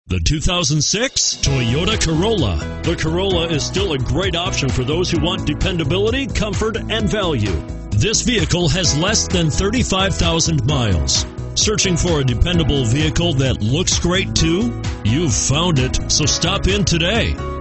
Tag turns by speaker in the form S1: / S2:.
S1: The 2006 Toyota Corolla. The Corolla is still a great option for those who want dependability, comfort, and value. This vehicle has less than 35,000 miles. Searching for a dependable vehicle that looks great too? You've found it, so stop in today.